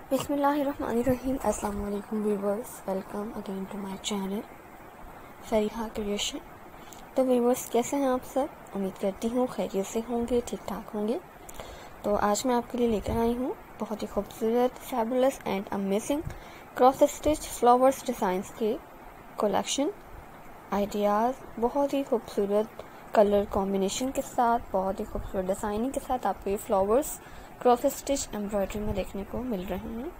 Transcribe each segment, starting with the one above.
बिस्मिल्लाहिर्रहमानिर्रहीम। अस्सलाम वालेकुम viewers, welcome again to my channel Fariha creation. तो व्यूवर्स, कैसे हैं आप सब? उम्मीद करती हूँ खैरियत से होंगे, ठीक ठाक होंगे। तो आज मैं आपके लिए लेकर आई हूँ बहुत ही खूबसूरत, fabulous and amazing cross stitch flowers designs के कलेक्शन आइडियाज़, बहुत ही खूबसूरत कलर कॉम्बिनेशन के साथ, बहुत ही खूबसूरत डिज़ाइनिंग के साथ आपको ये फ्लावर्स क्रॉस स्टिच एम्ब्रॉयडरी में देखने को मिल रहे हैं।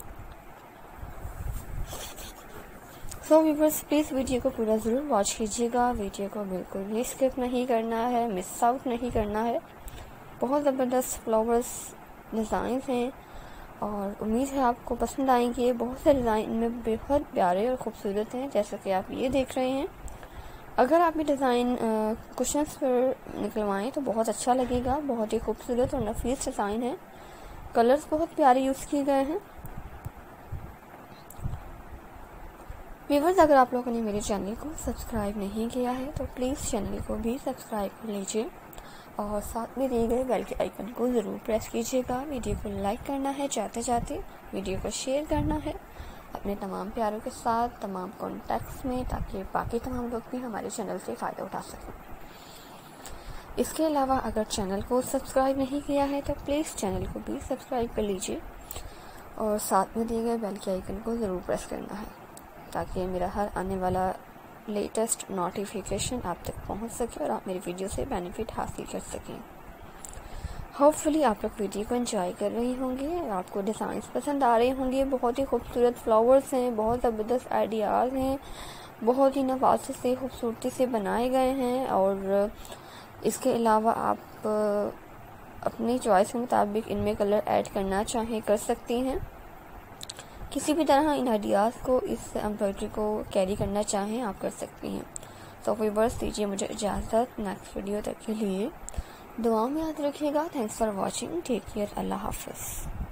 सो व्यूवर्स, प्लीज़ वीडियो को पूरा ज़रूर वॉच कीजिएगा। वीडियो को बिल्कुल भी स्किप नहीं करना है, मिस आउट नहीं करना है। बहुत ज़बरदस्त फ्लावर्स डिज़ाइन हैं और उम्मीद है आपको पसंद आएंगे। बहुत से डिज़ाइन में बेहद प्यारे और ख़ूबसूरत हैं, जैसा कि आप ये देख रहे हैं। अगर आप ये डिज़ाइन कुशन्स पर निकलवाएं तो बहुत अच्छा लगेगा। बहुत ही खूबसूरत और नफीस डिज़ाइन है। कलर्स बहुत प्यारे यूज़ किए गए हैं। व्यूवर्स, अगर आप लोगों ने मेरे चैनल को सब्सक्राइब नहीं किया है तो प्लीज़ चैनल को भी सब्सक्राइब कर लीजिए और साथ में दिए गए बेल के आइकन को ज़रूर प्रेस कीजिएगा। वीडियो को लाइक करना है, जाते जाते वीडियो को शेयर करना है अपने तमाम प्यारों के साथ, तमाम कॉन्टैक्ट्स में, ताकि बाकी तमाम लोग भी हमारे चैनल से फ़ायदा उठा सकें। इसके अलावा अगर चैनल को सब्सक्राइब नहीं किया है तो प्लीज़ चैनल को भी सब्सक्राइब कर लीजिए और साथ में दिए गए बेल के आइकन को ज़रूर प्रेस करना है, ताकि मेरा हर आने वाला लेटेस्ट नोटिफिकेशन आप तक पहुंच सके और आप मेरी वीडियो से बेनिफिट हासिल कर सकें। होपफुली आप लोग वीडियो को एंजॉय कर रहे होंगे, आपको डिज़ाइंस पसंद आ रहे होंगे। बहुत ही खूबसूरत फ्लावर्स हैं, बहुत ज़बरदस्त आइडियाज़ हैं, बहुत ही नफासत से, खूबसूरती से बनाए गए हैं। और इसके अलावा आप अपनी चॉइस के मुताबिक इनमें कलर ऐड करना चाहें कर सकती हैं। किसी भी तरह इन आइडियाज़ को, इस एम्ब्रॉयडरी को कैरी करना चाहें आप कर सकती हैं। तो व्यूअर्स, दीजिए मुझे इजाज़त। नेक्स्ट वीडियो तक के लिए दुआ में याद रखिएगा। Thanks for watching, take care, अल्लाह हाफ़िज़।